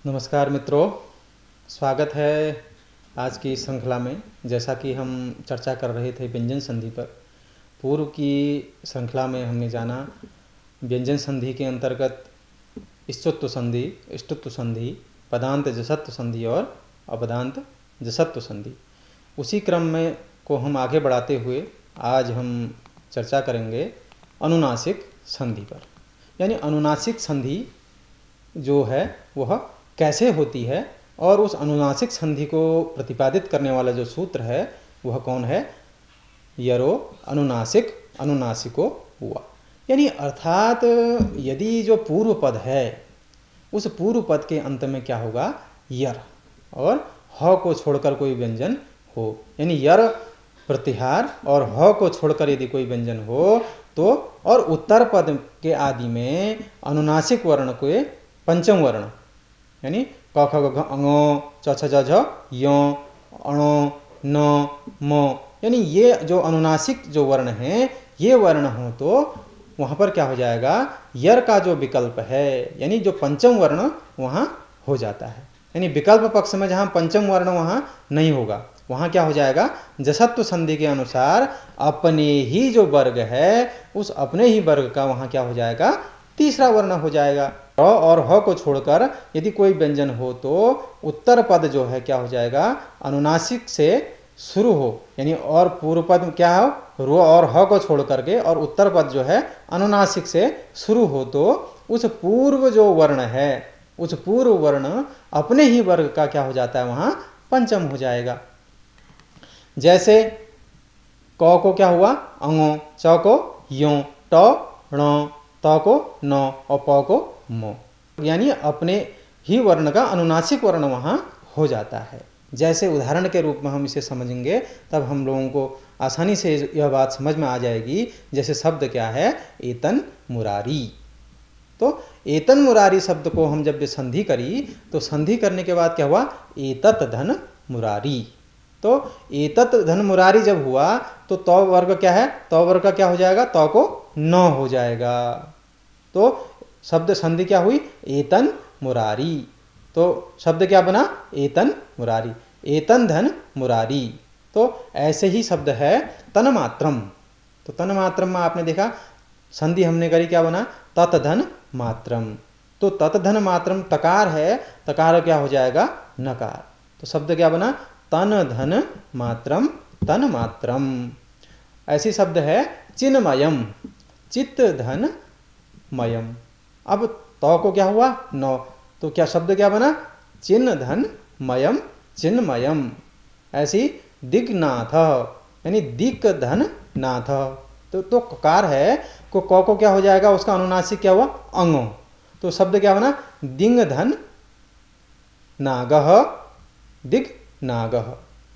नमस्कार मित्रों, स्वागत है आज की श्रृंखला में। जैसा कि हम चर्चा कर रहे थे व्यंजन संधि पर, पूर्व की श्रृंखला में हमने जाना व्यंजन संधि के अंतर्गत स्तुत्व संधि, ष्टुत्व संधि, पदांत जसत्व संधि और अपदांत जसत्व संधि। उसी क्रम में को हम आगे बढ़ाते हुए आज हम चर्चा करेंगे अनुनासिक संधि पर। यानी अनुनासिक संधि जो है वह कैसे होती है और उस अनुनासिक संधि को प्रतिपादित करने वाला जो सूत्र है वह कौन है? यरो अनुनासिक अनुनासिको हुआ। यानी अर्थात यदि जो पूर्व पद है उस पूर्व पद के अंत में क्या होगा? यर और ह को छोड़कर कोई व्यंजन हो, यानी यर प्रत्याहार और ह को छोड़कर यदि कोई व्यंजन हो तो, और उत्तर पद के आदि में अनुनासिक वर्ण के पंचम वर्ण यानी क ख ग घ ङ च छ ज झ य अण न म, यानी ये जो अनुनासिक जो वर्ण हैं ये वर्ण हो तो वहाँ पर क्या हो जाएगा? यर का जो विकल्प है यानी जो पंचम वर्ण वहाँ हो जाता है। यानी विकल्प पक्ष में जहाँ पंचम वर्ण वहाँ नहीं होगा, वहाँ क्या हो जाएगा? जसत्व संधि के अनुसार अपने ही जो वर्ग है उस अपने ही वर्ग का वहाँ क्या हो जाएगा? तीसरा वर्ण हो जाएगा। र और ह को छोड़कर यदि कोई व्यंजन हो तो उत्तर पद जो है क्या हो जाएगा? अनुनासिक से शुरू हो, यानी और पूर्व पद क्या हो? रो और ह को छोड़ करके, और उत्तर पद जो है अनुनासिक से शुरू हो तो उस पूर्व जो वर्ण है उस पूर्व वर्ण अपने ही वर्ग का क्या हो जाता है? वहाँ पंचम हो जाएगा। जैसे क को क्या हुआ? अंगो, च को यो, ट ण, त को न और प को म, यानी अपने ही वर्ण का अनुनासिक वर्ण वहाँ हो जाता है। जैसे उदाहरण के रूप में हम इसे समझेंगे तब हम लोगों को आसानी से यह बात समझ में आ जाएगी। जैसे शब्द क्या है? एतन मुरारी। तो एतन मुरारी शब्द को हम जब संधि करी तो संधि करने के बाद क्या हुआ? एतत धन मुरारी। तो एतत धन मुरारी जब हुआ तो त वर्ग क्या है? त वर्ग का क्या हो जाएगा? त को न हो जाएगा। तो शब्द संधि क्या हुई? एतन मुरारी। तो शब्द क्या बना? एतन मुरारी, एतन धन मुरारी। तो ऐसे ही शब्द है तन्मात्रम। तो तन्मात्रम में आपने देखा संधि हमने करी, क्या बना? तत धन मात्रम। तो तत धन मात्रम तकार है, तकार क्या हो जाएगा? नकार। तो शब्द क्या बना? तन धन मात्रम तन्मात्रम। ऐसी शब्द है चिन्मयम, चित्त धन मयम। अब तो को क्या हुआ? नौ। तो क्या शब्द क्या बना? चिन्ह धन मयम चिन्मयम। ऐसी दिग्नाथ यानी दिक धन नाथ। तो ककार है को क्या हो जाएगा? उसका अनुनासिक क्या हुआ? अंगो। तो शब्द क्या बना? दिंग धन नागह, दिग नागह।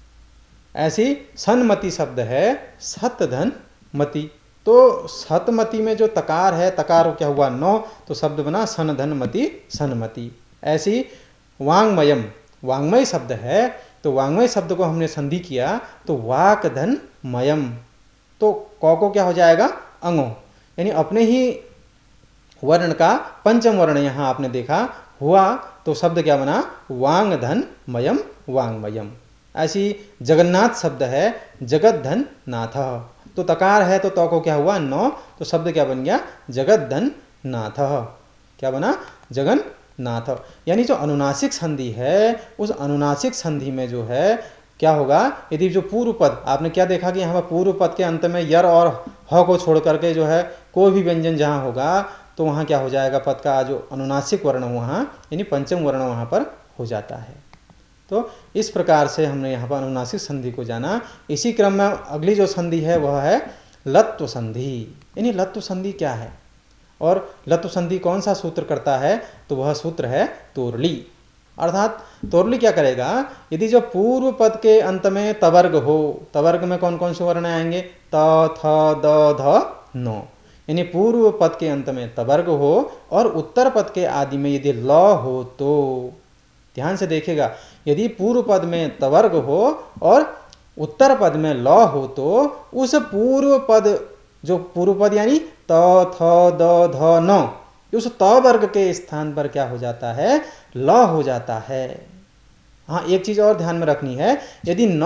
ऐसी सन्मति शब्द है सत धन मति। तो सतमति में जो तकार है, तकार क्या हुआ? नौ। तो शब्द बना सन धन मति सन्मति। ऐसी वांगमयम, वांगमय शब्द है, तो वांगमय शब्द को हमने संधि किया तो वाक धन मयम। तो को क्या हो जाएगा? अंगो, यानी अपने ही वर्ण का पंचम वर्ण यहाँ आपने देखा हुआ तो शब्द क्या बना? वांग धन मयम वांगमयम। ऐसी जगन्नाथ शब्द है जगत धन नाथ। तो तकार है तो को क्या हुआ? नौ। तो शब्द क्या बन गया? जगत धन नाथ। क्या बना? जगन्नाथ। यानी जो अनुनासिक संधि है उस अनुनासिक संधि में जो है क्या होगा? यदि जो पूर्व पद आपने क्या देखा कि यहाँ पर पूर्व पद के अंत में यर और ह को छोड़ करके जो है कोई भी व्यंजन जहाँ होगा तो वहाँ क्या हो जाएगा? पद का जो अनुनासिक वर्ण वहाँ यानी पंचम वर्ण वहाँ पर हो जाता है। तो इस प्रकार से हमने यहाँ पर अनुनासिक संधि को जाना। इसी क्रम में अगली जो संधि है वह है लत्व संधि। यानी लत्व संधि क्या है और लत्व संधि कौन सा सूत्र करता है? तो वह सूत्र है तोरली। अर्थात तोरली क्या करेगा? यदि जो पूर्व पद के अंत में तवर्ग हो, तवर्ग में कौन कौन से वर्ण आएंगे? त थ द ध न। यानी पूर्व पद के अंत में तवर्ग हो और उत्तर पद के आदि में यदि ल हो तो ध्यान से देखिएगा, यदि पूर्व पद में तवर्ग हो और उत्तर पद में ल हो तो उस पूर्व पद जो पूर्व पद यानी त थ द ध न उस त वर्ग के स्थान पर क्या हो जाता है, ल हो जाता है। हाँ, एक चीज और ध्यान में रखनी है, यदि न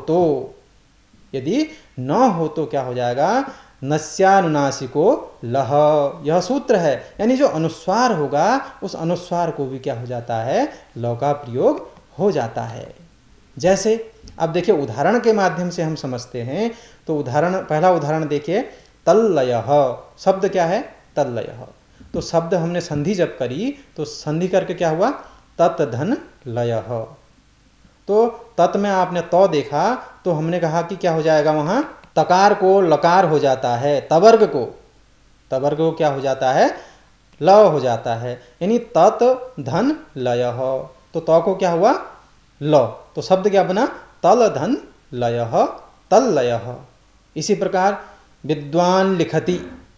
हो तो क्या हो जाएगा, नस्यानुनासिको लह, यह सूत्र है। यानी जो अनुस्वार होगा उस अनुस्वार को भी क्या हो जाता है, ल का प्रयोग हो जाता है। जैसे अब देखिए उदाहरण के माध्यम से हम समझते हैं। तो पहला उदाहरण देखिए, तल्लयः शब्द क्या है, तल्लयः। तो शब्द हमने संधि जब करी तो संधि करके क्या हुआ, तत् धन लयः। तो तत् में आपने तो देखा तो हमने कहा कि क्या हो जाएगा, वहां तकार को लकार हो जाता है, तवर्ग को क्या हो जाता है, ल हो जाता है। यानी तत् धन लयः। तो त को क्या हुआ, ल। तो शब्द क्या बना, तल धन लयः, तल्लयः। इसी प्रकार विद्वान लिखति,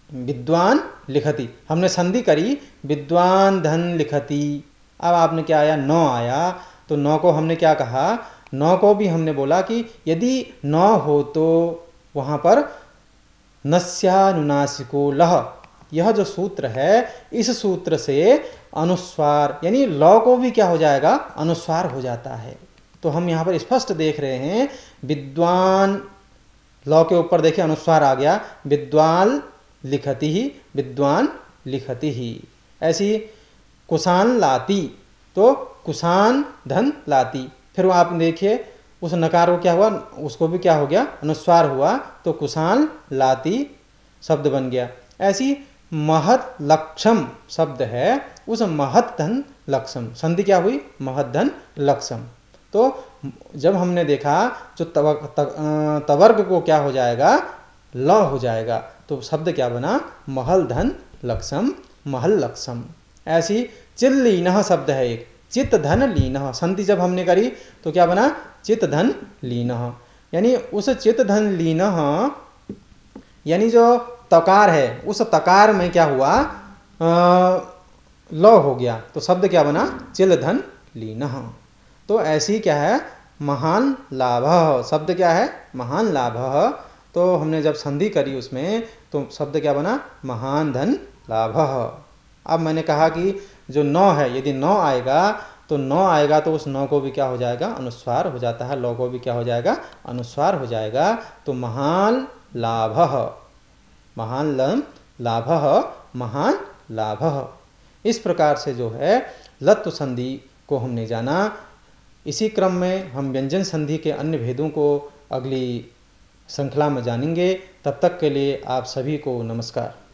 हमने संधि करी, विद्वान धन लिखति। अब आपने क्या आया, न आया। तो न को हमने क्या कहा, न को भी हमने बोला कि यदि न हो तो वहां पर नस्यानुनासिको लह, यह जो सूत्र है इस सूत्र से अनुस्वार यानी ल को भी क्या हो जाएगा, अनुस्वार हो जाता है। तो हम यहाँ पर स्पष्ट देख रहे हैं, विद्वान ल के ऊपर देखिए अनुस्वार आ गया, विद्वान लिखति ही। ऐसी कुशान लाती, तो कुशान धन लाती। फिर आप देखिए उस नकार को क्या हुआ, उसको भी क्या हो गया, अनुस्वार हुआ। तो कुशान लाती शब्द बन गया। ऐसी महत लक्षम शब्द है, उस महत धन लक्षम, संधि क्या हुई, महत धन लक्षम। तो जब हमने देखा जो तवर्ग को क्या हो जाएगा, ल हो जाएगा। तो शब्द क्या बना, महल धन लक्षम, महल लक्षम। ऐसी चिल्लीनः शब्द है एक, चित धन लीनः, संधि जब हमने करी तो क्या बना, चित धन लीनः। यानी उस चित धन लीनः यानी जो तकार है उस तकार में क्या हुआ, ल हो गया। तो शब्द क्या बना, चिल धन लीनः। तो ऐसी क्या है, महान लाभः, शब्द क्या है, महान लाभः। तो हमने जब संधि करी उसमें तो शब्द क्या बना, महान धन लाभः। अब मैंने कहा कि जो न है, यदि न आएगा तो उस न को भी क्या हो जाएगा, अनुस्वार हो जाता है। ल को भी क्या हो जाएगा, अनुस्वार हो जाएगा। तो महान लाभः, महान लाभः। इस प्रकार से जो है लत्व संधि को हमने जाना। इसी क्रम में हम व्यंजन संधि के अन्य भेदों को अगली श्रृंखला में जानेंगे। तब तक के लिए आप सभी को नमस्कार।